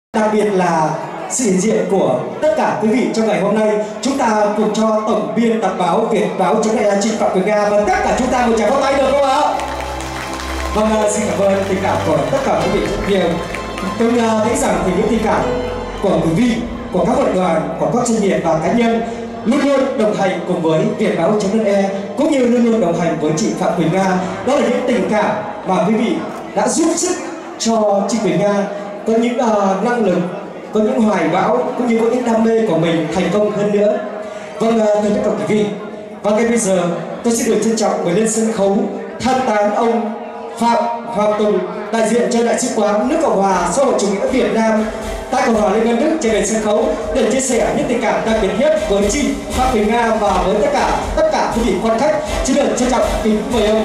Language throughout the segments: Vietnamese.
Đặc biệt là sự hiện diện của tất cả quý vị trong ngày hôm nay. Chúng ta cùng cho tổng biên tập báo Việt báo.de chị Phạm Quỳnh Nga và tất cả chúng ta một tràng pháo tay được không ạ? Vâng, xin cảm ơn tình cảm của tất cả quý vị rất nhiều. Tôi thấy rằng thì những tình cảm của quý vị, của các hội đoàn, của các doanh nghiệp và cá nhân luôn luôn đồng hành cùng với Việt báo.de cũng như luôn luôn đồng hành với chị Phạm Quỳnh Nga. Đó là những tình cảm mà quý vị đã giúp sức cho chị Quỳnh Nga có những năng lực, có những hoài bão cũng như có những đam mê của mình thành công hơn nữa. Vâng, thưa tất cả quý vị, và ngay bây giờ tôi xin được trân trọng mời lên sân khấu thân tán ông Phạm Hoàng Tùng, đại diện cho Đại sứ quán nước Cộng hòa xã hội chủ nghĩa Việt Nam tại Cộng hòa Liên bang Đức trên sân khấu để chia sẻ những tình cảm đặc biệt nhất với chị Phạm Quỳnh Nga và với tất cả quý vị quan khách. Xin được trân trọng kính mời ông.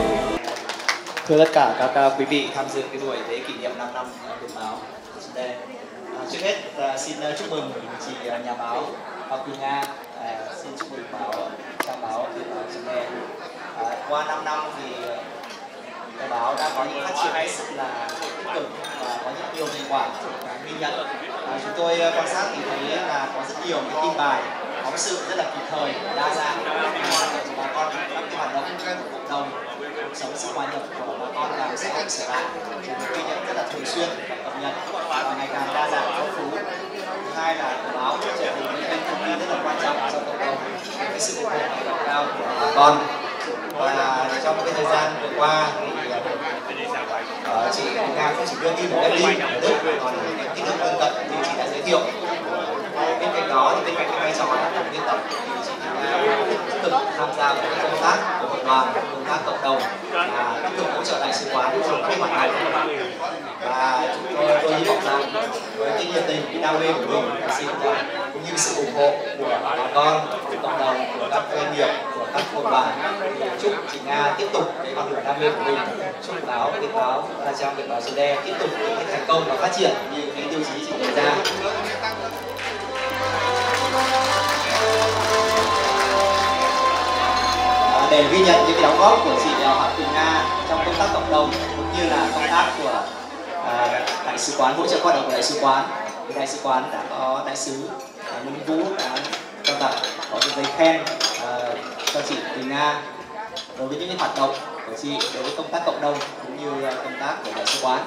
Thưa tất cả các quý vị tham dự cái buổi lễ kỷ niệm 5 năm Việt báo. Trước hết xin chúc mừng chị nhà báo Phạm Quỳnh Nga, xin chúc mừng trang báo Việt báo.de. Qua 5 năm thì tờ báo đã có những phát triển hết sức là tích cực và có rất nhiều thành quả ghi nhận. Chúng tôi quan sát thì thấy là có rất nhiều cái tin bài phóng sự rất là kịp thời, đa dạng, bà con các cái hoạt động của cộng đồng, cuộc sống sinh hoạt nhập của bà con làm xã hội trở lại, ghi nhận rất là thường xuyên và cập nhật và ngày càng đa dạng phong phú. Thứ hai là tờ báo trở thành một kênh thông tin rất là quan trọng trong cộng đồng, cái sự ủng hộ cao của bà con. Và trong cái thời gian vừa qua thì chị Quỳnh Nga không chỉ đưa tin một Berlin ở Đức còn những cái nước lân cận thì chị đã giới thiệu. Bên cạnh đó thì bên cạnh cái vai trò là tổng biên tập thì chị Quỳnh Nga tích cực tham gia vào cái công tác của hội đoàn, công tác cộng đồng và tích cực hỗ trợ đại sứ quán trong các hoạt động. Và tôi hy vọng rằng với cái nhiệt tình, cái đam mê của mình xin cũng như sự ủng hộ của bà con, của cộng đồng, của các doanh nghiệp, của các hội đoàn, chúc chị Nga tiếp tục cái con đường đam mê của mình, chúc Việt báo trang Việt báo.de tiếp tục những cái thành công và phát triển như cái tiêu chí chị đề ra. Để ghi nhận những cái đóng góp của chị Phạm Quỳnh Nga trong công tác cộng đồng cũng như là công tác của đại sứ quán, hỗ trợ hoạt động của đại sứ quán, thì đại sứ quán đã có đại sứ Minh Vũ đã trao tặng có cái giấy khen cho chị Quỳnh Nga đối với những cái hoạt động của chị đối với công tác cộng đồng cũng như công tác của đại sứ quán.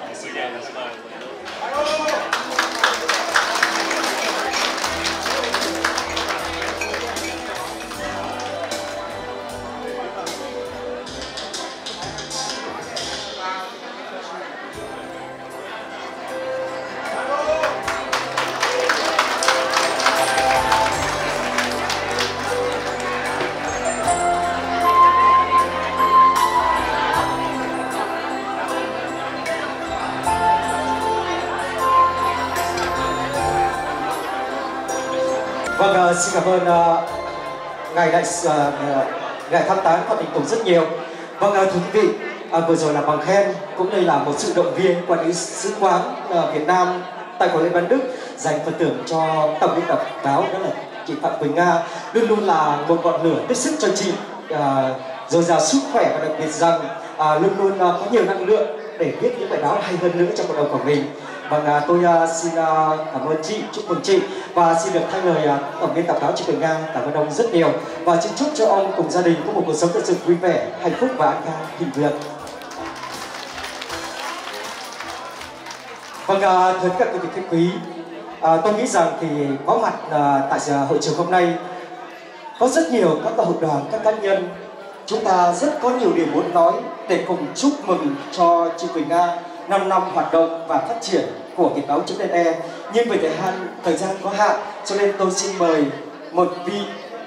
Vâng, xin cảm ơn ngài tham tán Phạm Đình Tùng rất nhiều. Vâng, thưa quý vị, vừa rồi là bằng khen cũng đây là một sự động viên qua đại sứ quán Việt Nam tại Cộng hòa Liên bang Đức dành phần thưởng cho tổng biên tập báo, đó là chị Phạm Quỳnh Nga, luôn luôn là một ngọn lửa tiếp sức cho chị dồi dào sức khỏe và đặc biệt rằng luôn luôn có nhiều năng lượng để viết những bài báo hay hơn nữa trong cộng đồng của mình. Vâng, tôi xin cảm ơn chị, chúc mừng chị và xin được thay lời tổng biên tập báo chị Quỳnh Nga cảm ơn ông rất nhiều và xin chúc cho ông cùng gia đình có một cuộc sống thật sự vui vẻ, hạnh phúc và an khang thịnh vượng. Vâng, thưa các quý vị khách quý, tôi nghĩ rằng thì có mặt tại hội trường hôm nay có rất nhiều các hội đoàn, các cá nhân, chúng ta rất có nhiều điều muốn nói để cùng chúc mừng cho chị Quỳnh Nga 5 năm hoạt động và phát triển của Việt báo.de. Nhưng vì thời gian có hạn cho nên tôi xin mời một vị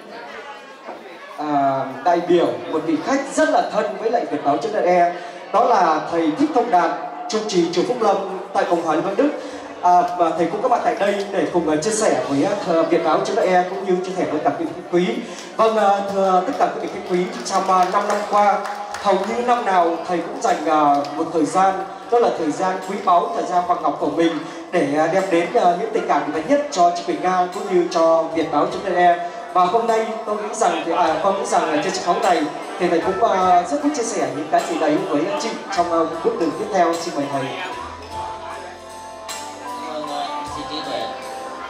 đại biểu, một vị khách rất là thân với lại Việt báo.de, đó là thầy Thích Thông Đạt, trụ trì chùa Phúc Lâm tại Cộng hòa Liên bang Đức. Và thầy cũng có mặt tại đây để cùng chia sẻ với Việt báo.de cũng như chia sẻ với các quý vị khách quý. Vâng, thưa tất cả quý vị khách quý, trong 5 năm qua hầu như năm nào thầy cũng dành một thời gian, đó là thời gian quý báu, thời gian vàng ngọc của mình để đem đến những tình cảm đẹp nhất cho chị Quỳnh Nga cũng như cho Việt báo.de. Và hôm nay tôi nghĩ rằng con nghĩ rằng là trên sân khấu này thì thầy cũng rất thích chia sẻ những cái gì đấy với chị trong bước đường tiếp theo. Xin mời thầy.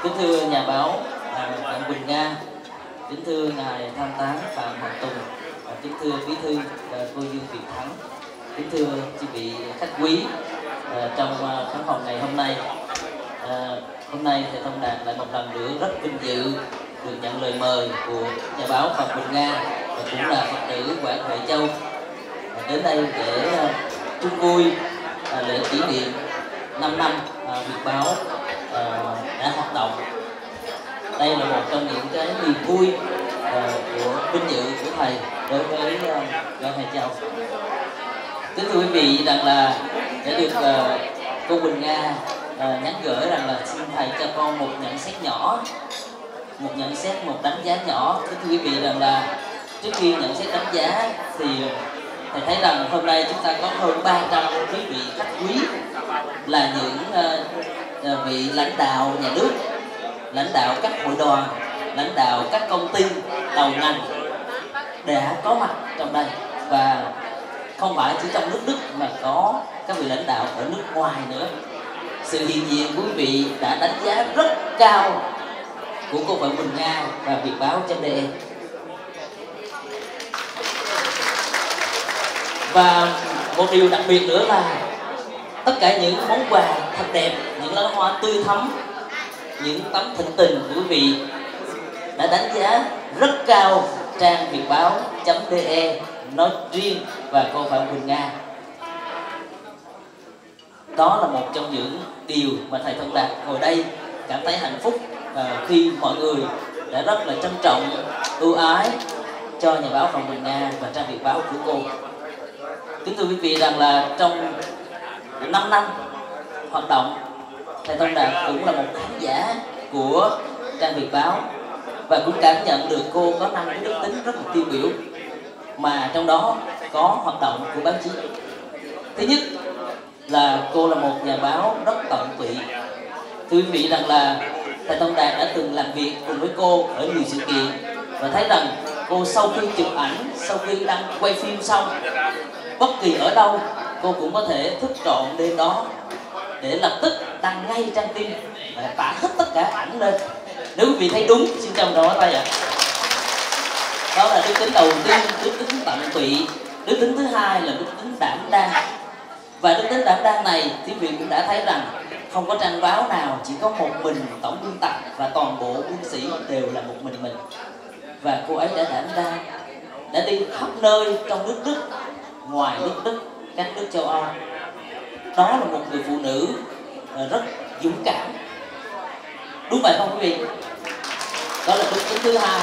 Kính thưa nhà báo Phạm Quỳnh Nga, kính thưa ngài tham tán Phạm Hoàng Tùng, kính thưa bí thư cô Dương Việt Thắng, kính thưa quý vị khách quý trong khán phòng ngày hôm nay. Hôm nay Thầy Thông Đạt lại một lần nữa rất vinh dự được nhận lời mời của nhà báo Phạm Quỳnh Nga và cũng là Phật tử Quảng Huệ Châu đến đây để chung vui lễ kỷ niệm 5 năm Việt báo đã hoạt động. Đây là một trong những cái niềm vui của vinh dự của thầy đối với Quảng Huệ Châu. Kính thưa quý vị, rằng là để được cô Quỳnh Nga nhắn gửi rằng là xin thầy cho con một nhận xét nhỏ, một nhận xét, một đánh giá nhỏ. Kính thưa quý vị, rằng là trước khi nhận xét đánh giá thì thầy thấy rằng hôm nay chúng ta có hơn 300 quý vị khách quý là những vị lãnh đạo nhà nước, lãnh đạo các hội đoàn, lãnh đạo các công ty đầu ngành đã có mặt trong đây, và không phải chỉ trong nước Đức mà có các vị lãnh đạo ở nước ngoài nữa. Sự hiện diện của quý vị đã đánh giá rất cao của cô Phạm Quỳnh Nga và Việt báo.de. Và một điều đặc biệt nữa là tất cả những món quà thật đẹp, những lá hoa tươi thắm, những tấm thịnh tình của quý vị đã đánh giá rất cao trang Việt báo.de nói riêng và cô Phạm Quỳnh Nga. Đó là một trong những điều mà thầy Thông Đạt ngồi đây cảm thấy hạnh phúc khi mọi người đã rất là trân trọng, ưu ái cho nhà báo Phạm Quỳnh Nga và trang Việt báo của cô. Kính thưa quý vị, rằng là trong 5 năm hoạt động, thầy Thông Đạt cũng là một khán giả của trang Việt báo và cũng cảm nhận được cô có 5 cái đức tính rất là tiêu biểu, mà trong đó có hoạt động của báo chí. Thứ nhất là cô là một nhà báo rất tận tụy. Thưa quý vị, rằng là thầy Thông Đạt đã từng làm việc cùng với cô ở nhiều sự kiện và thấy rằng cô sau khi chụp ảnh, sau khi đăng quay phim xong, bất kỳ ở đâu cô cũng có thể thức trọn đêm đó để lập tức đăng ngay trang tin và tả hết tất cả ảnh lên. Nếu quý vị thấy đúng, xin cho đó tay ạ. Đó là đức tính đầu tiên, đức tính tận tụy. Đức tính thứ hai là đức tính đảm đang. Và đức tính đảm đang này, quý vị cũng đã thấy rằng không có trang báo nào chỉ có một mình tổng biên tập và toàn bộ biên sĩ đều là một mình. Và cô ấy đã đảm đang, đã đi khắp nơi trong nước Đức, ngoài nước Đức, các nước châu Âu. Đó là một người phụ nữ rất dũng cảm. Đúng vậy không quý vị? Đó là đức tính thứ hai.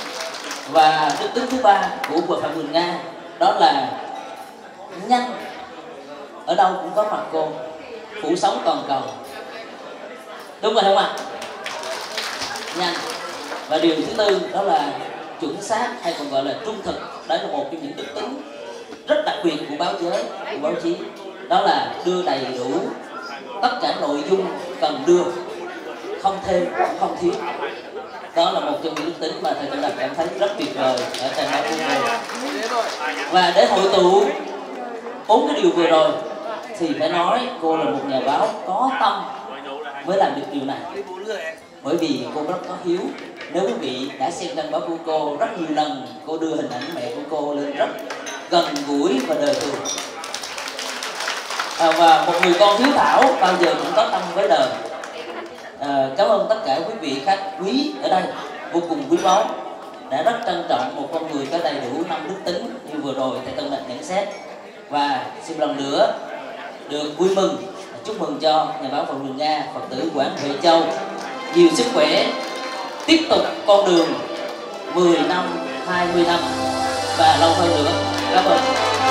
Và đức tính thứ ba của cô Phạm Quỳnh Nga đó là nhanh. Ở đâu cũng có mặt cô, phủ sóng toàn cầu. Đúng rồi không ạ? Nhanh. Và điều thứ tư đó là chuẩn xác, hay còn gọi là trung thực. Đó là một trong những đức tính rất đặc biệt của báo giới, của báo chí. Đó là đưa đầy đủ tất cả nội dung cần đưa, không thêm, không thiếu. Đó là một trong những đức tính mà thầy Thông Đạt cảm thấy rất tuyệt vời ở trang báo của cô. Và để hội tụ 4 cái điều vừa rồi thì phải nói cô là một nhà báo có tâm mới làm được điều này. Bởi vì cô rất có hiếu. Nếu quý vị đã xem trang báo của cô, rất nhiều lần cô đưa hình ảnh mẹ của cô lên rất gần gũi và đời thường. Và một người con hiếu thảo bao giờ cũng có tâm với đời. Cảm ơn tất cả quý vị khách quý ở đây, vô cùng quý báu, đã rất trân trọng một con người có đầy đủ 5 đức tính như vừa rồi thầy Thông Đạt nhận xét. Và xin lần nữa được vui mừng, chúc mừng cho nhà báo Phạm Quỳnh Nga, Phật tử Quảng Huệ Châu nhiều sức khỏe, tiếp tục con đường 10 năm, 20 năm và lâu hơn nữa. Cảm ơn.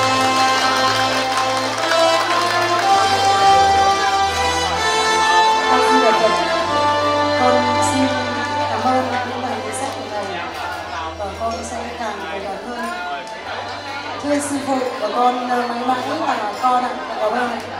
Con xin cảm ơn những lời nhận xét của thầy và con sẽ càng cố gắng hơn. Thưa sư phụ, và con mãi mãi là con ạ. Cảm ơn.